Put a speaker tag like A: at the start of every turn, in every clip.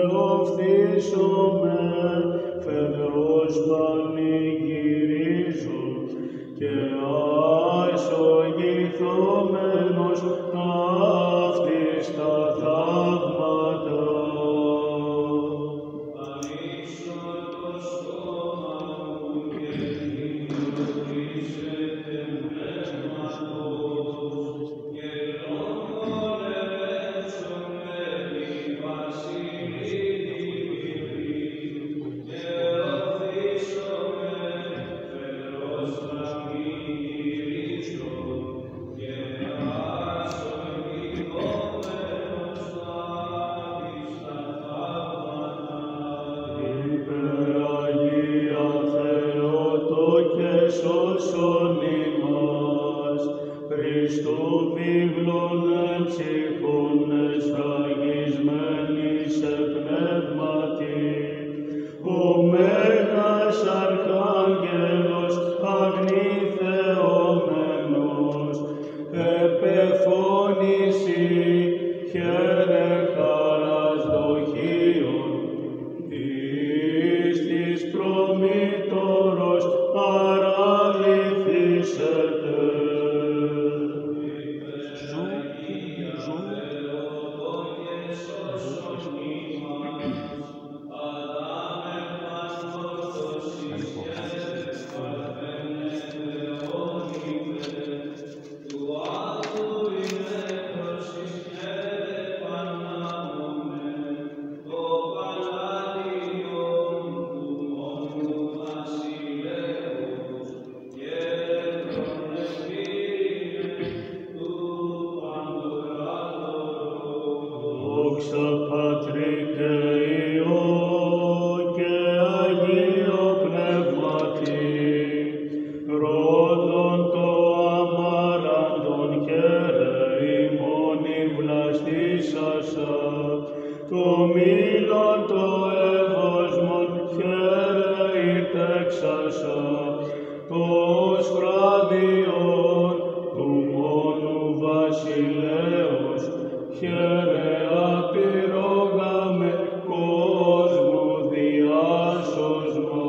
A: οφθήσομαι, φεδρός πανηγυρίζω, και ασογηθόμενος αυτής τα θαύματα.
B: Ανοίξω το στόμα μου και δημιουργήσετε πνεύματος, και γνώμονεύσομαι τη βασιλική και οφθήσομαι, φεδρός πανηγυρίζω, και ασογηθόμενος αυτής τα θαύματα.
A: Υπεραγία Θεότο και σώσον ημάς, Χριστού βίβλον εμψυχών εσφραγισμένη σε πνεύματι, ο Μέγας Αρχάγγελος αγνή θεόμενος, επεφώνηση χαίρε χαράς δοχείων, πίστης προμήτωρος παραλυθήσετε. Δόξα Πατρί και Υιό και Αγίο Πνεύματι, ρόδον το αμάραντον χαίρε ημών βλαστήσασα, το μήλον το εύωσμον χαίρε ητέξασα, το σφράδιον του μόνου βασιλέως χαίρε απειρόγαμε κόσμου διάσωσμα.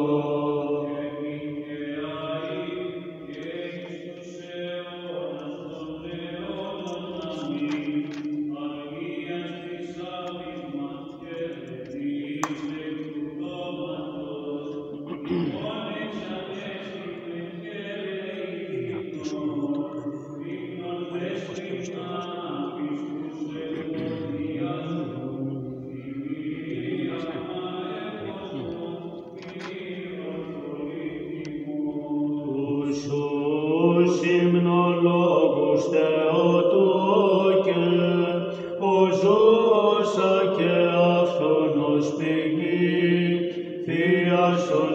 A: Υμνολόγους Θεοτόκε, ο ζώσα και αυθόνος πηγή, θείασον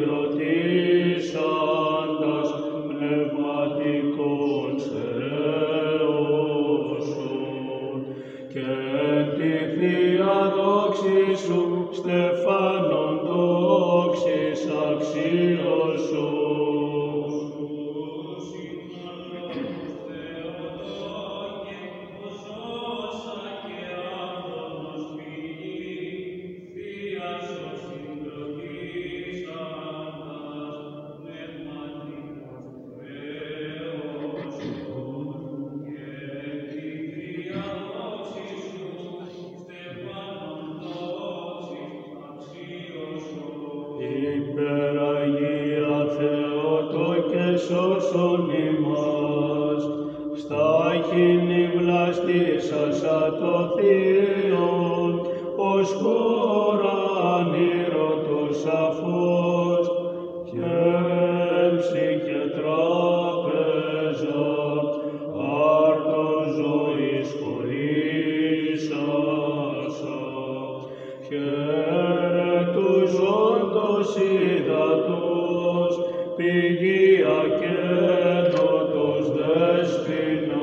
A: συγκροτήσαντας πνευματικών στερεώσεων, και τη θεία δόξη σου στεφάνων δόξης αξίωσον. Υπεραγία Θεότο και σώσον ημάς, στάχυνη βλαστήσασα το Θείον, ως χώρα ανήρωτος σαφός, χαίρε ψυχε τράπεζα, άρτος ζωής χωρίσασα, χαίρε του ζώντος υδατός, πηγία και δότος δέσποινα.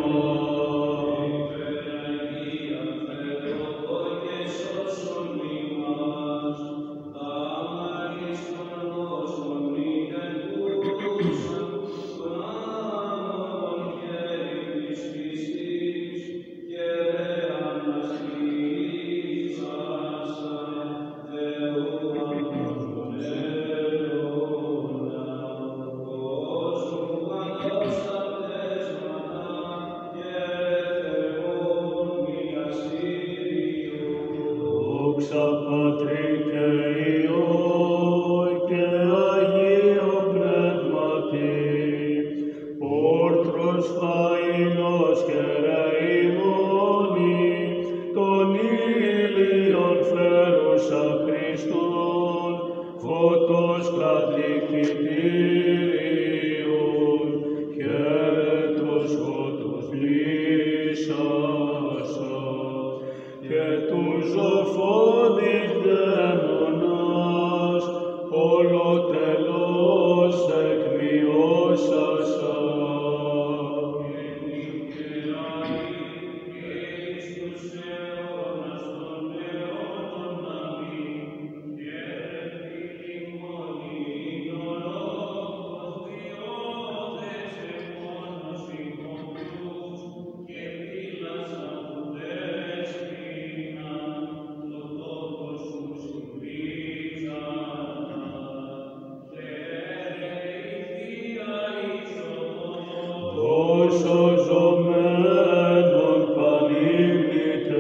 B: Υπεραγία Θεότο και σώσον ημάς, τάμαρις των νόσων ηγετούσαν, των άμμων χέρι της πιστής, και ρε αναστήσασαν.
A: Πατρί και Υιό και Αγίο Πνεύματι, όρθρος φαΐνος και ρεημόνι, τον ήλιον φέρουσα Χριστόν, φώτος κατοικητήριον, χαίρετος φώτος λύσασα, και του ζωφόδης δαίμονας, ολοτελώς εκμειώσασα. Όσο ζωμένον πανύμνητε,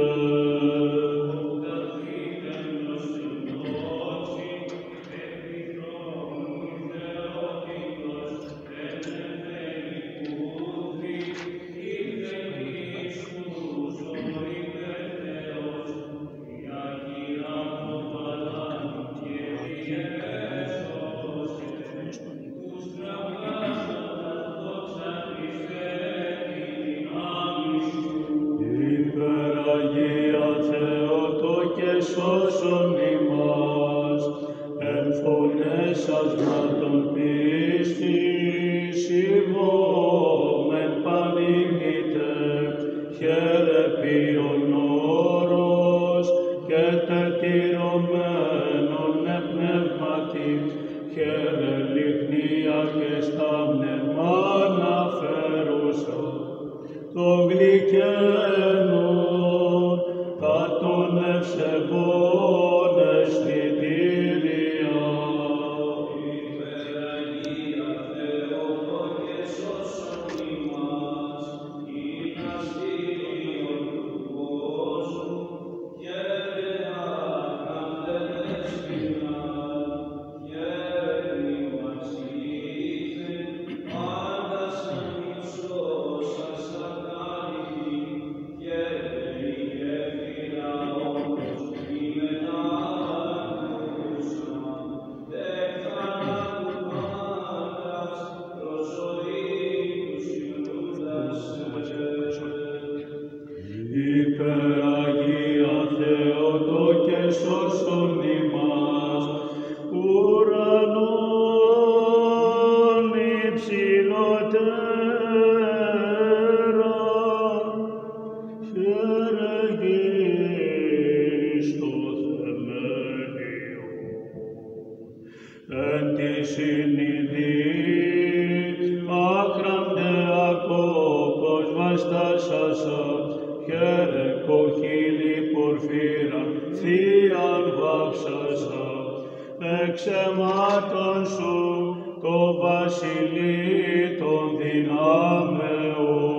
A: Αγία Θεότο και σώσον ημάς, εν φωνές ασμάτων πίστης ημών πανύμνητε, χαίρε ποιον όρος και τετυρωμένον πνεύματι, χαίρε λιχνία και στα πνευμάνα φέρουσα, το γλυκαίνον τα των ευσεβών αισθητήρια.
B: Υπεραγία Θεότο και σώσον ημάς, ειν αστήριον του κόσμου, χαίρε άκραντε δεσποινά, χαίρε μνημασίθε, πάντας ανυψώσας ακάλυπτη, χαίρε η γέφυρα όμως μη μετάκουσα, εκ θανάτου πάντας προς ζωή του συμπλούτασε.
A: Υπεραγία Θεότο και σώσον ημάς, ουρανόν υψηλότερα, χαίρε γης το θεμέλιο, εν τη συνειδή άκραντε ακόπος βαστάσασα, χαίρε κοχύλι πορφύραν θείαν βάψασα, εξ αιμάτων σου το βασιλεί των δυνάμεων.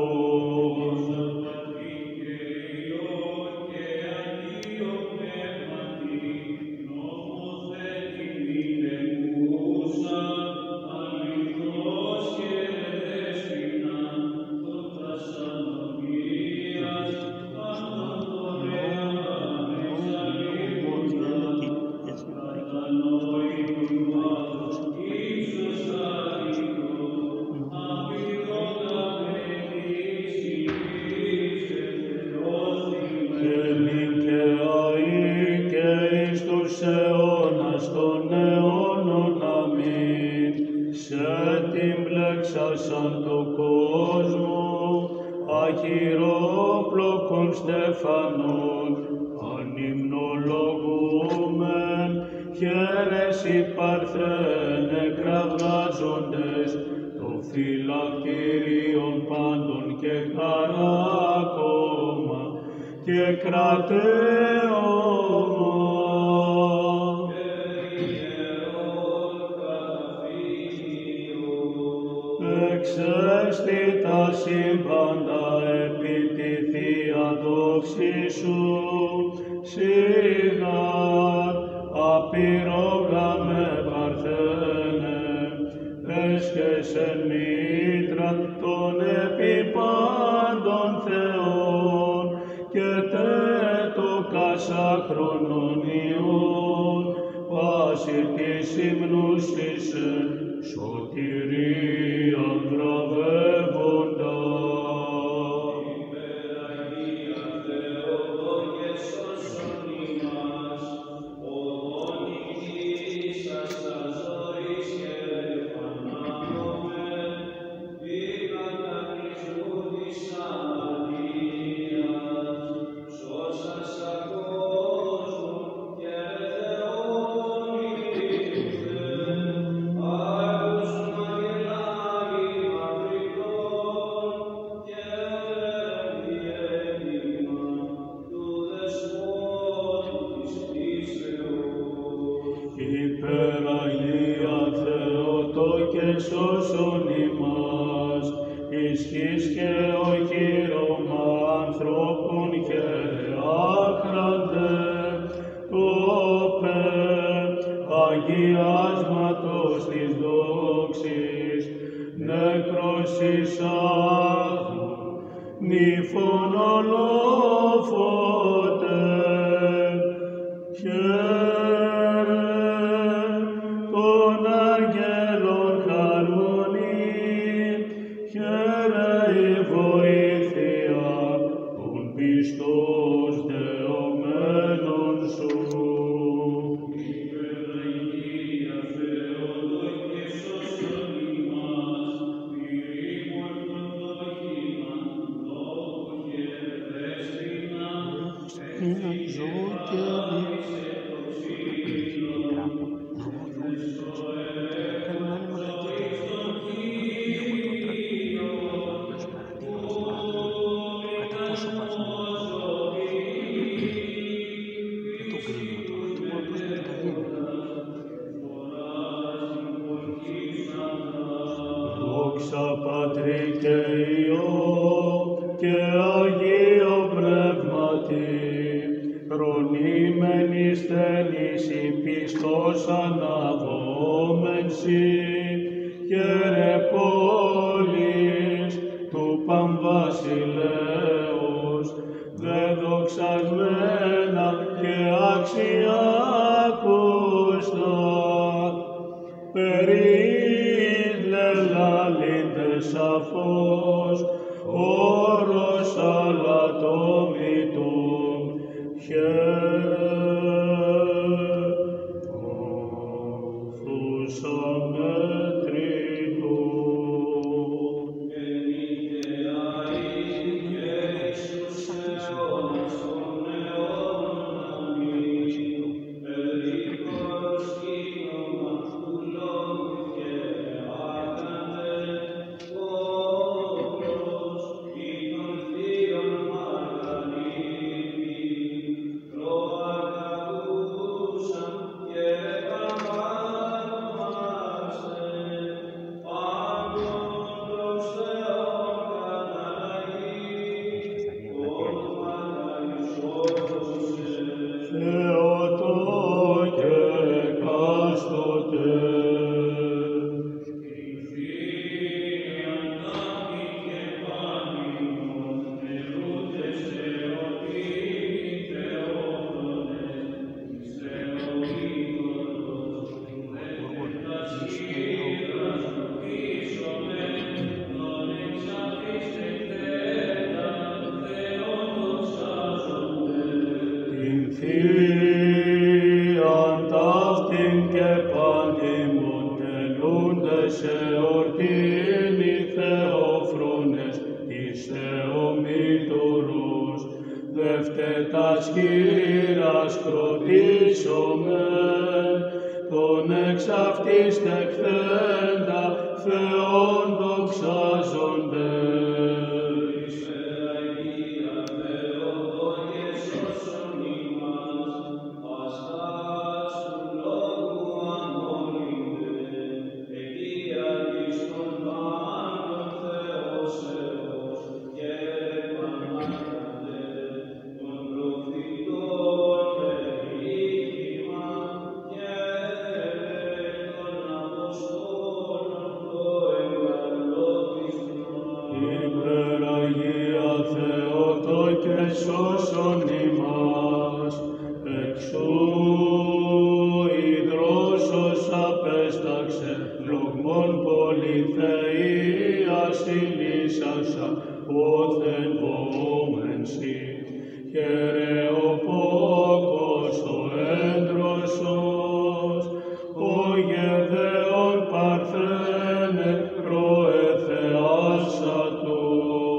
A: Των αιώνων αμήν, σε την πλέξασαν το κόσμο, αχυρόπλοκον στεφανών, ανυμνολογούμεν, χαίρες υπαρθένε κραυγάζοντες, το φυλακτήριον πάντων και χαράκομα και κρατέωμα. Εξέστη τα σύμπαντα επί τη Θεία δόξη σου, σιγά της ύμνους εις σωτηρίαν βραβεύοντα. Υπεραγία Θεοτόκε σώσον ημάς, ισχύς και οχύρωμα ανθρώπων και άχραντε, τόπε αγιάσματος της δόξης, νεκρόσης άδου, νύφων ολόφωτε, των αγγέλων χαρμονή, χαίρε η βοήθεια των πιστός δεωμένων σου. Υπεραγία Θεοτόκε σώσον ημάς, πυρήμων των δόχημαν, λόγου και δέσποινα, δόξα Πατρί και Υιό και Αγίο Πνεύματι, προνήμεν εις θένης η πιστός αναδόμενσι, χαίρε πόλης του Παμβασιλέως, δεδοξασμένα και αξιάκουστα, περίλελαλήντε σαφώς, όρος αλατόμητον, όρθους αμέτρητον. Θεοτόκε εκάστοτε. Θείαν ταύτην και πάντιμον τελούντες εορτήν οι Θεόφρονες εις Θεομήτωρος, δευτέτας χείρας κροτήσομεν, τον εξ αυτής τεχθέντα Θεόν δοξάζονται. Θεοί ασυλίσασα, όθεν βόμεν σοι. Χαιρε ο πόκος ο έντρωσος, ο γεδαίων παρθένε προεθεάσατος.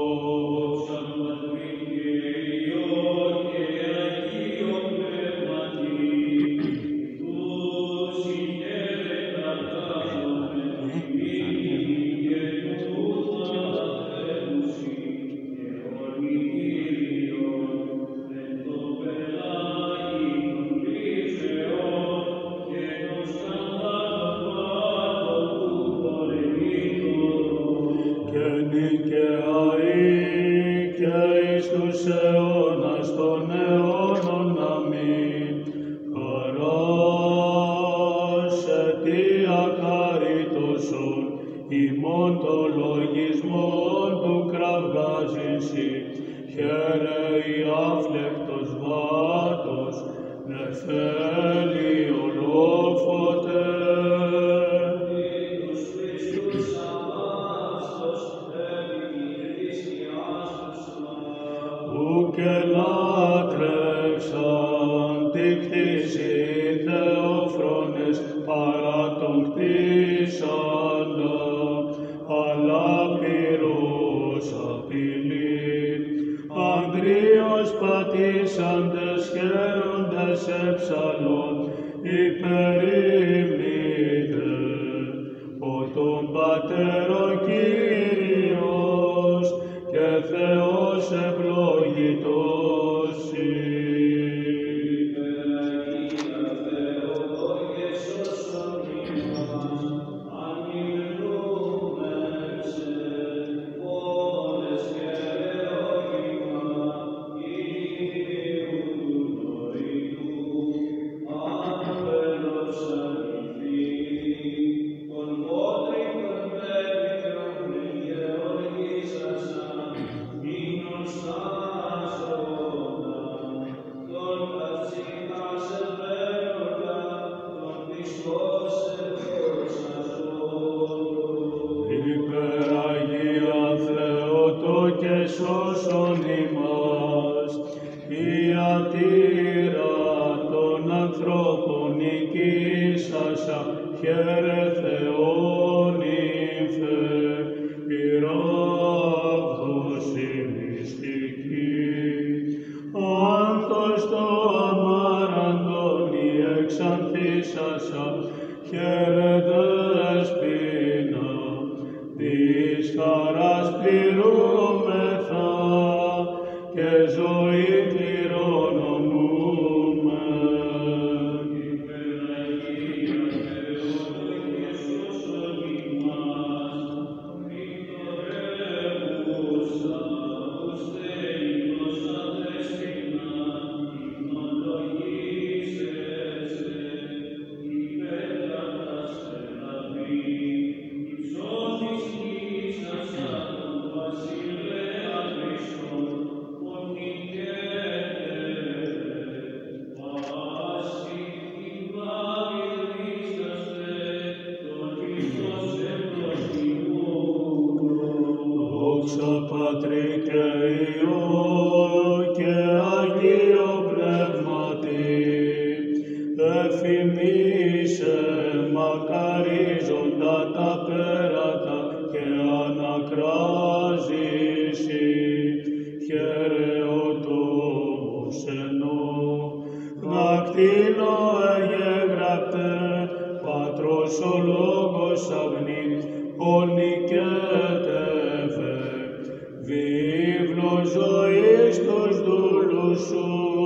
A: ημών το λογισμόν του κραυγάζησι, χαίρε η άφλεκτος βάτος, νεφέλη ολόφωτε.
B: Ιησούς Χριστούς Αμάστος, Χριστιάς
A: ουκ ελάτρευσαν τη κτήση Θεόφρονες παρά τον κτήσαντα, αλλά πυρός απειλή. Ανδρείος πατήσαντες χαίροντες εψαλών, υπερήμνητε, ο των Πατέρων Κύριος και Θεός ευλογητός σοι. Και σώσον ημάς, ιατήρα των ανθρώπων νικήσασα, χαίρε Θεόν ύμφε, πυράβδος η μυστική. Άνθος το αμάραντον η εξανθήσασα, χαίρε δεσπίνα, της χαράς πληρούμεθα και ζωή κληρονομούμε. Υπεραγία Θεότο και σώσον ημάς, μητορεύουσα, ουστε ύμνος αδέσποινα, υμνολογήσεσαι, υπέρτατας ελαβή, υψώθης ύσασα τον βασιλέα Χριστόν, πάση την πλάβη λύσαστε, τον Χριστός ευλογημούν. Δόξα Πατρί και Υιό και Αγίο Πνεύματι, εφημίσε μακαρίζοντα τα πέρατα και ανακράζησι, χαίρε ο τόμος ενώ. Δακτύλο εγγεγραπτέ, Πατρός ο Λόγος αγνή, ονικέτευε, βίβλος ζωής τους δούλους σου,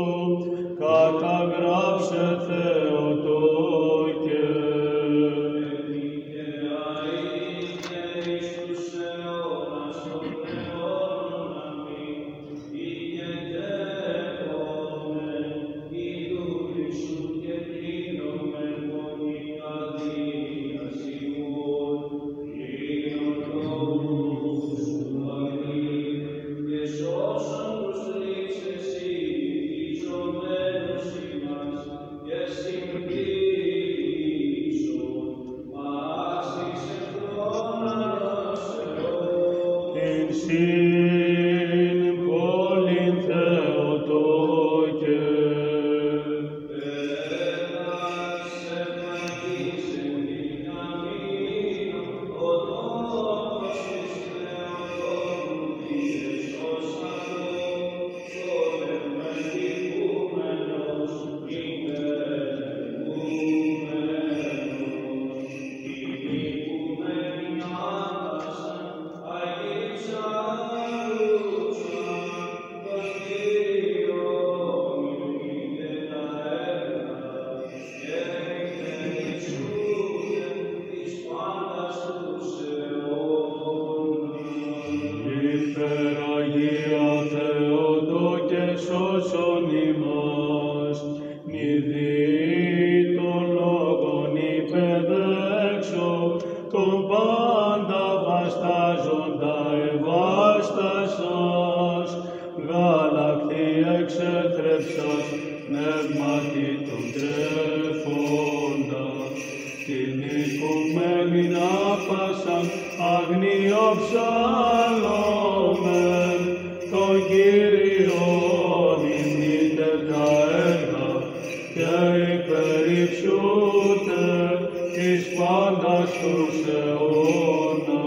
A: καταγράψε Θεοτόκε.
B: Yes,
A: υπερυψούτε εις πάντας τους αιώνας.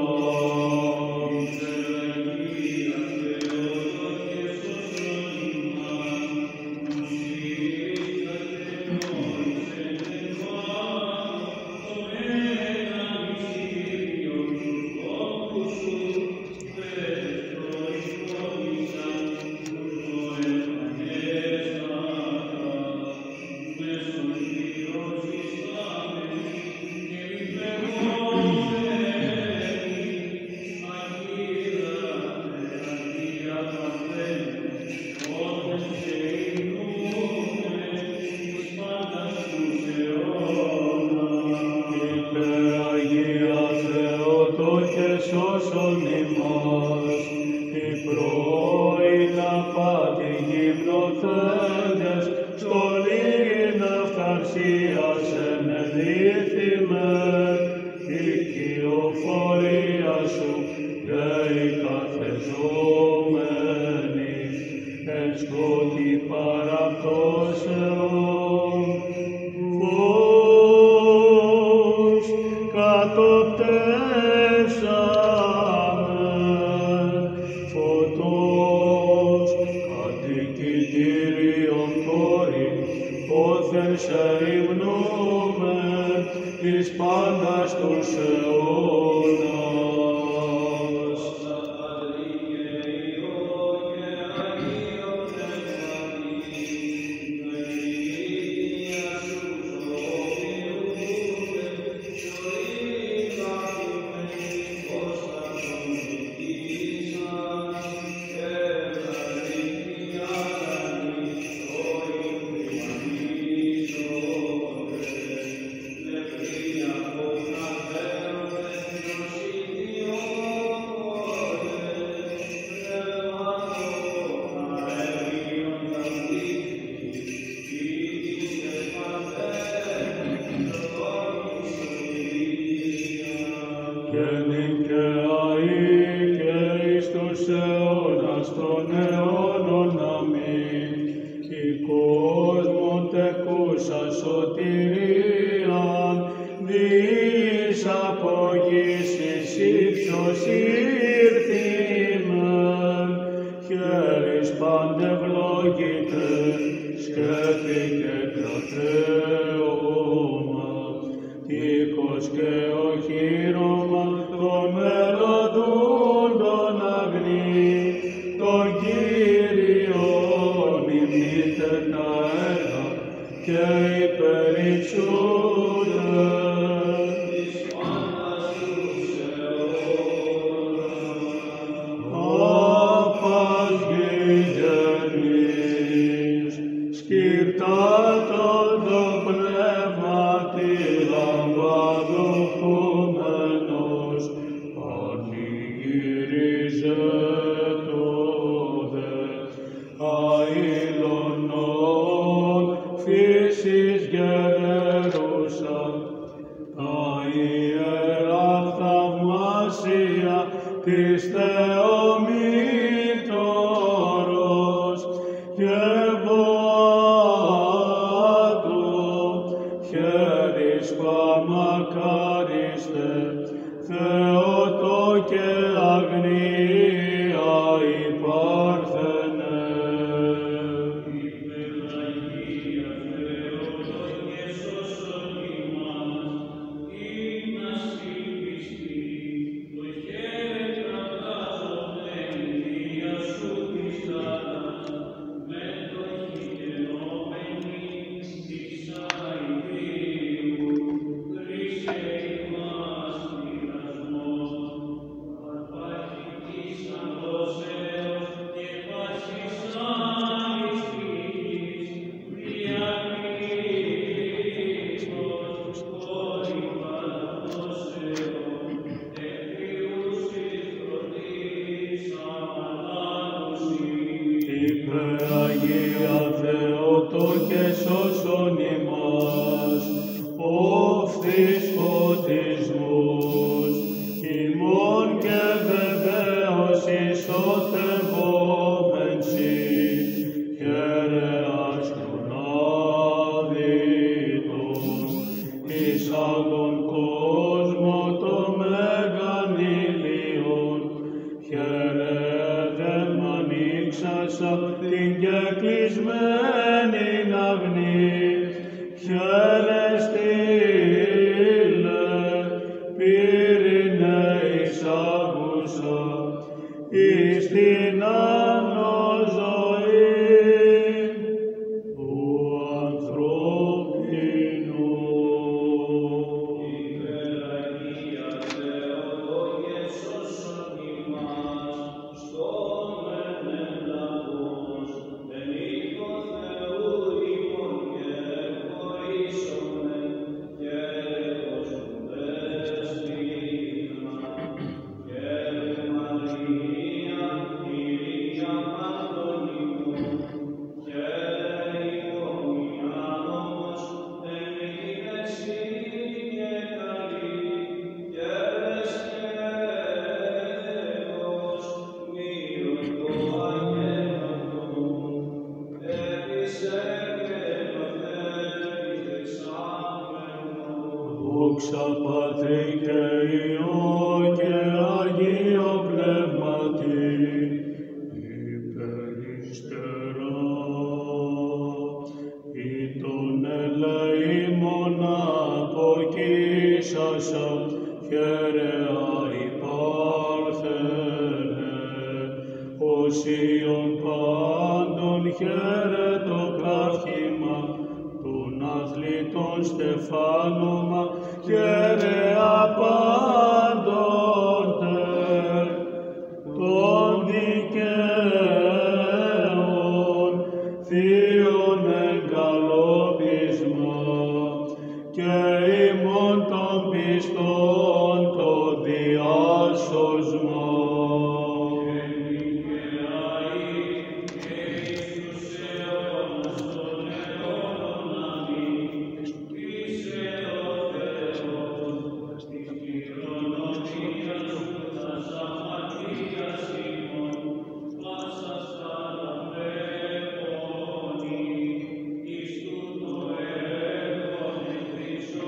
A: Σώσον ημάς, οι πρώην απάτη γυμνοθέντες, στολήν αυταρσίας ενεδίθημεν, η κυοφορία σου γέοι καθεζόμενοι, εν σκότη παραπτώσεων, φως κατοπτεύσαμεν, φωτός κατοικητήριον κόρη, όθεν σε υμνούμεν εις πάντας τους αιώνας. Σωτηρίαν δις απογήσεις ύψος ήρθημεν, χέρις παντευλόγητε, σκέφη και κρατέωμα, τείχος και οχύρωμα των μελωδούντων αγνή, τον Κύριον υμνείτε τα έργα και υπερυψούτε εις πάντας τους αιώνας. Άπας γηγενής, σκυρτάτων το πνεύματι λαμπαδοχούμενος, πανηγυριζέτο δε αηλωνών φύσης γενερούσα, τα ιερά θαυμάσια της Θεομήτωρος και βοάτου, χέρις παμακάριστε, Θεότο και αγνία υπάρθενε. Αγία Θεότο και σώσον ημάς, οφθείς φωτισμούς, ημών και βεβαίως εισοτευόμεν σοι, χαίρε αστρονάδη. άγων κόσμο το μέγαν ηλίον. Χαίρετε μ' ανοίξασα την κεκλεισμένην αυνή. Χαίρε στείλε, πύρινε εισάγουσα, εις την άνω ζωή του ανθρώπινου.
B: Υπεραγία Θεολογίε σώσον ημάς, στον ενελαβός, εν οίκο Θεού ημών και χωρίσομεν, και προσφουδές πείνα, και Μαρία, Κυρία πάντων ημών, και υπομοιά όμως, εν υγιεινεσί και καλή, και εσκεύος, μύρον το αγένατον, επισέγγελον επιδεξάμενον.
A: Δόξα Πατρί και Υιό και Αγίο Πνεύματι, υπερυστερά, ή τον ελεήμον αποκοίσασα, χαίρεα υπάρθενε, οσίων πάντων χαίρε το καύχημα, των αθλητών στεφάνωμα, χαίρε απάντοτε, των δικαίων θείων εγκαλόπισμα, και ημών των πιστών το διάσωσμα.
B: Εις τούτο έργον εν Χριστώ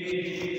B: Christi